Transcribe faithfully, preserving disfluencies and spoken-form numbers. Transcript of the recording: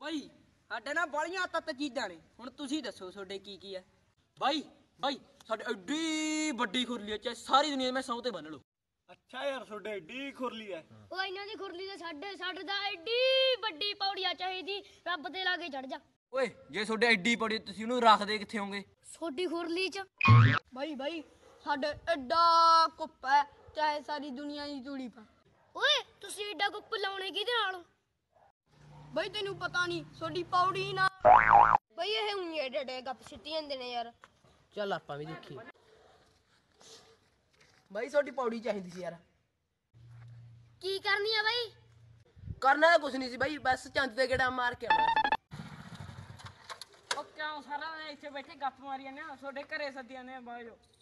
ਬਾਈ ਸਾਡੇ ਨਾਲ ਬਾਲੀਆਂ ਤੱਤ ਚੀਜ਼ਾਂ ਨੇ, ਹੁਣ ਤੁਸੀਂ ਦੱਸੋ ਤੁਹਾਡੇ ਕੀ ਕੀ ਹੈ? ਬਾਈ ਬਾਈ ਸਾਡੇ ਐਡੀ ਵੱਡੀ ਖੁਰਲੀ ਚਾਹੇ ਸਾਰੀ ਦੁਨੀਆ ਮੈਂ ਸਹੁੰ ਤੇ ਬੰਨ ਲਓ। ਅੱਛਾ ਯਾਰ ਤੁਹਾਡੇ ਐਡੀ ਖੁਰਲੀ ਹੈ। ਉਹ ਇਹਨਾਂ ਦੀ ਖੁਰਲੀ ਤੇ ਸਾਡੇ ਸਾਡੇ ਦਾ ਐਡੀ ਵੱਡੀ ਪੌੜੀਆਂ ਚਾਹੀਦੀ, ਰੱਬ ਦੇ ਲਾਗੇ ਚੜ ਜਾ। ਓਏ ਜੇ ਤੁਹਾਡੇ ਐਡੀ ਪੜੀ ਤੁਸੀਂ ਉਹਨੂੰ ਰੱਖਦੇ ਕਿੱਥੇ ਹੋਗੇ? ਛੋਟੀ ਖੁਰਲੀ ਚ। ਬਾਈ ਬਾਈ ਸਾਡੇ ਐਡਾ ਕੁੱਪ ਹੈ, ਚਾਹੇ ਸਾਰੀ ਦੁਨੀਆ ਦੀ ਤੂੜੀ ਪਾ। ਓਏ ਤੁਸੀਂ ਐਡਾ ਗੁੱਪ ਲਾਉਣੇ ਕਿਹਦੇ ਨਾਲ? ਬਾਈ ਤੈਨੂੰ ਪਤਾ ਨਹੀਂ ਤੁਹਾਡੀ ਪੌੜੀ ਨਾ। ਬਈ ਇਹ ਉਂਝ ਏਡੇ ਏਡੇ ਗੱਪ ਸਿੱਟੀ ਜਾਂਦੇ ਨੇ ਯਾਰ। ਚੱਲ ਆਪਾਂ ਵੀ ਦੇਖੀ। ਬਾਈ ਤੁਹਾਡੀ ਪੌੜੀ ਚਾਹੀਦੀ ਸੀ ਯਾਰ। ਕੀ ਕਰਨੀ ਆ ਬਾਈ? ਕਰਨਾ ਤਾਂ ਕੁਛ ਨਹੀਂ ਸੀ ਬਾਈ, ਬਸ ਚੰਦ ਤੇ ਗੇੜਾ ਮਾਰ ਕੇ ਆਉਣਾ। ਉਹ ਕਿਉਂ ਸਾਰਾ ਦਿਨ ਇੱਥੇ ਬੈਠੇ ਗੱਪ ਮਾਰੀ ਜਾਂਦੇ ਆ? ਤੁਹਾਡੇ ਘਰੇ ਸੱਦੀਆਂ ਨੇ ਬਾਜੋ।